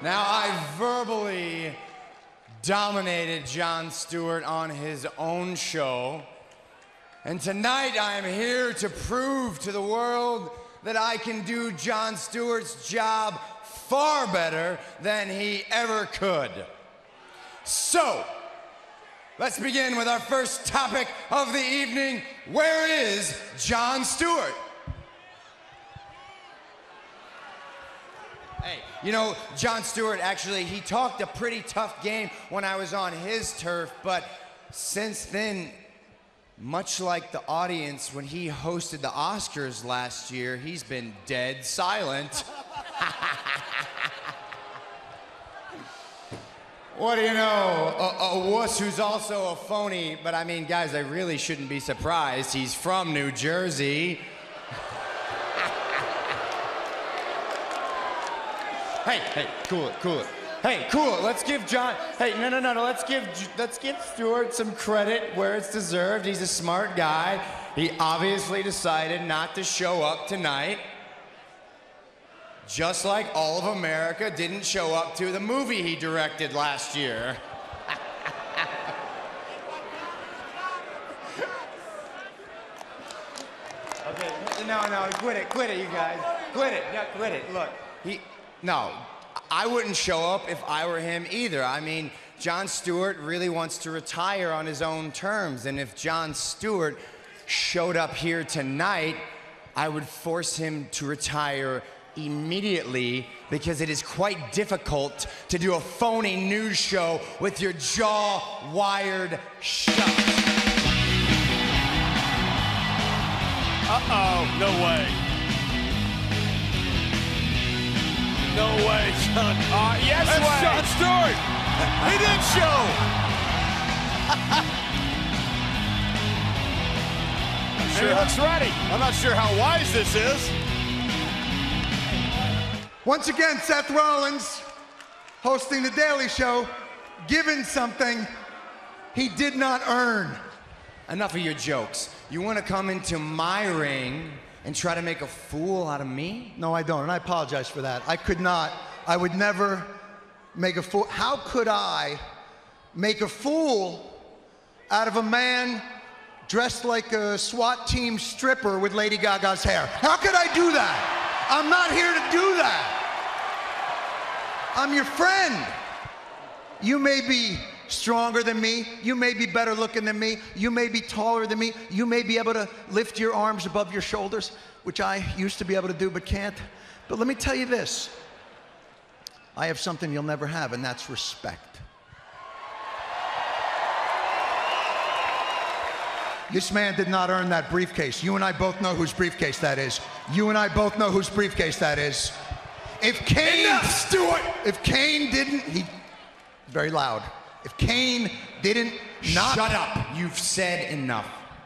Now, I verbally dominated Jon Stewart on his own show. And tonight, I am here to prove to the world that I can do Jon Stewart's job far better than he ever could. So, let's begin with our first topic of the evening. Where is Jon Stewart? Hey, you know, Jon Stewart, actually, he talked a pretty tough game when I was on his turf, but since then, much like the audience when he hosted the Oscars last year, he's been dead silent. What do you know? A wuss who's also a phony, but I mean, guys, I really shouldn't be surprised. He's from New Jersey. Hey, cool it. Hey, cool it. Let's give Jon. Hey, no. Let's give Stewart some credit where it's deserved. He's a smart guy. He obviously decided not to show up tonight. Just like all of America didn't show up to the movie he directed last year. Okay, no, quit it, you guys. Quit it. Look, no, I wouldn't show up if I were him either. I mean, Jon Stewart really wants to retire on his own terms, and if Jon Stewart showed up here tonight, I would force him to retire immediately, because it is quite difficult to do a phony news show with your jaw wired shut. Uh-oh, no way. No way, Jon. Yes, That's way. Jon Stewart. He did show. He looks ready. I'm not sure how wise this is. Once again, Seth Rollins, hosting The Daily Show, given something he did not earn. Enough of your jokes. You want to come into my ring and try to make a fool out of me? No, I don't, and I apologize for that. I could not. I would never make a fool. How could I make a fool out of a man dressed like a SWAT team stripper with Lady Gaga's hair? How could I do that? I'm not here to do that. I'm your friend. You may be stronger than me. You may be better looking than me. You may be taller than me. You may be able to lift your arms above your shoulders, which I used to be able to do but can't. But let me tell you this. I have something you'll never have, and that's respect. This man did not earn that briefcase. You and I both know whose briefcase that is. You and I both know whose briefcase that is. If Kane... Enough, Stewart! If Kane didn't... Very loud. If Kane didn't not... Shut up. You've said enough.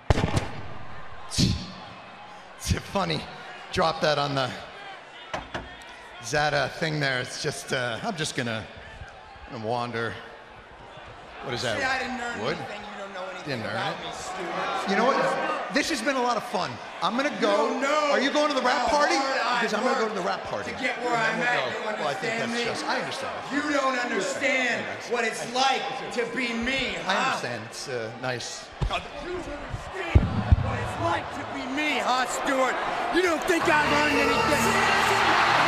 It's funny. Drop that on the... Is that a thing there? It's just... I'm just gonna wander. What is that? See, I didn't earn Wood? anything. You don't know anything Didn't earn about it. me, Stewart. You know what? This has been a lot of fun. I'm gonna go. You know Are you going to the rap how party? hard I Because I'm gonna go to worked the rap party. to get where And I'm then at. we'll You go. Well, I think understand that's me? just. I understand. You don't understand what it's like to be me, huh? I understand. It's nice. You understand what it's like to be me, huh, Stewart? You don't think I've earned anything?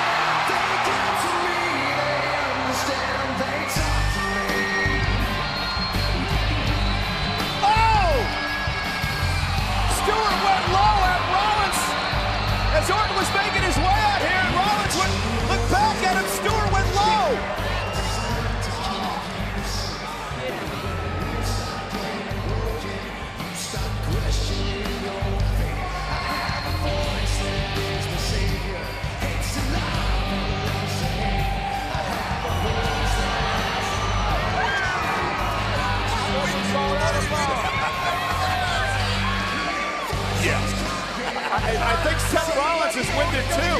Stewart went low at Rollins as Orton was making his way out here, and Rollins would look back at him. Stewart went low. I think Seth Rollins is winded too.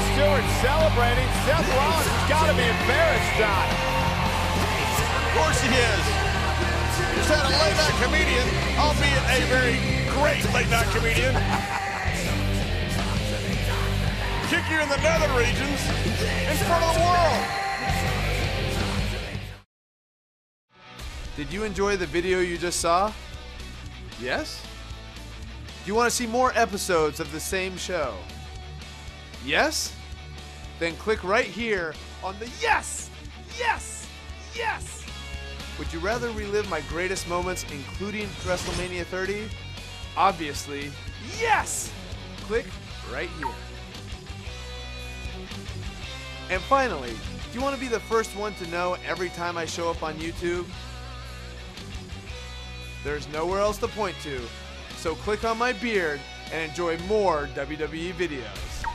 celebrating. Seth Rollins has got to be embarrassed, John. Of course he comedian, albeit a very great late-night comedian. Kick you in the nether regions in front of the world. Did you enjoy the video you just saw? Yes? Do you want to see more episodes of the same show? Yes? Then click right here on the yes! Yes! Yes! Would you rather relive my greatest moments, including WrestleMania 30? Obviously, yes! Click right here. And finally, do you want to be the first one to know every time I show up on YouTube? There's nowhere else to point to, so click on my beard and enjoy more WWE videos.